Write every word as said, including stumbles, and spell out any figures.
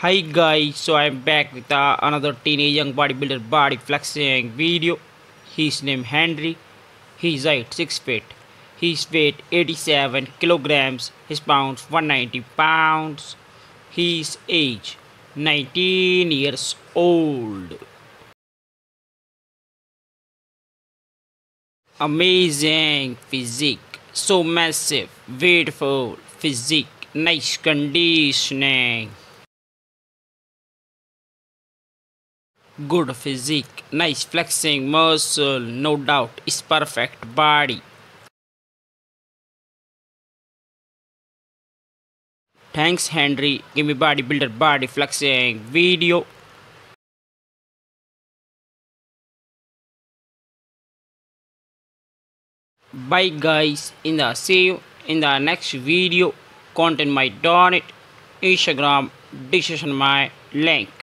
Hi guys, so I'm back with uh, another teenage young bodybuilder body flexing video. His name Andri. His height six feet. His weight eighty-seven kilograms. His pounds one hundred ninety pounds. His age nineteen years old. Amazing physique. So massive, beautiful physique. Nice conditioning. Good physique, nice flexing muscle, no doubt, is perfect body. Thanks Henry, give me bodybuilder body flexing video. Bye guys, in the see you in the next video. Content my donate, Instagram, description my link.